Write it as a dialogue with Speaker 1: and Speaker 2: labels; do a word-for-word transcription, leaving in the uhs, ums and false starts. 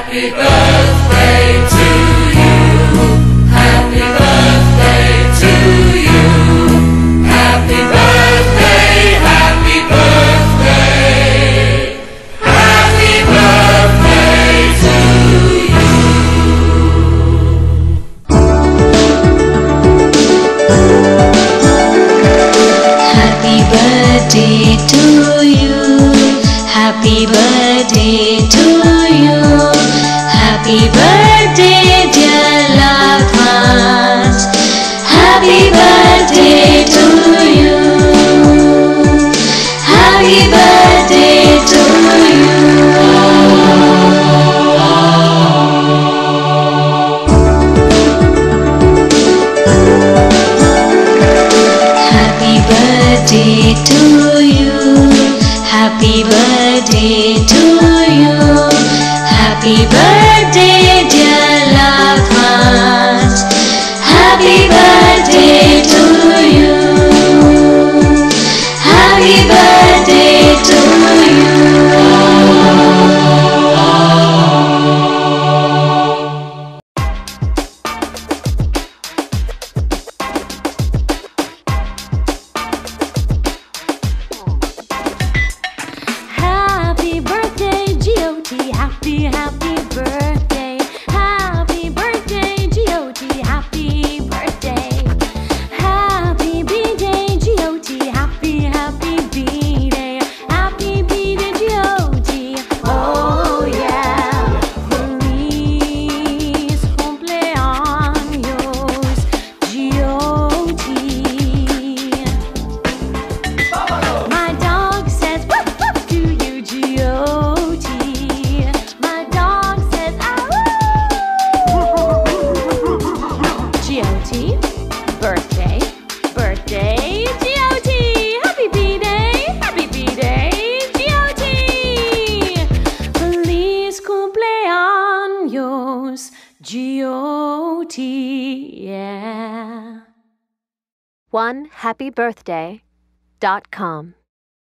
Speaker 1: Happy birthday to you. Happy birthday to you. Happy birthday, happy birthday. Happy birthday to you.
Speaker 2: Happy birthday to you. Happy birthday to you. Happy birthday, dear loved ones. Happy birthday to you. Happy birthday to you. Happy birthday to you. Happy birthday to you. Happy birthday, dear loved ones. Happy birthday to you. Happy birthday to you.
Speaker 3: Happy birthday, G O T. Happy, happy birthday. Happy birthday, G O T. Happy birthday. Happy B-Day, G O T. Happy, happy B-Day. Happy B-Day, G O T. Oh yeah. Feliz cumpleaños, G O T. My dog says woof woof to you, G O T. My dog says ow. G O T, birthday, birthday, G O T. Happy B-Day, happy B-Day, G O T. Feliz cumpleaños, G O T. Yeah. one happy birthday dot com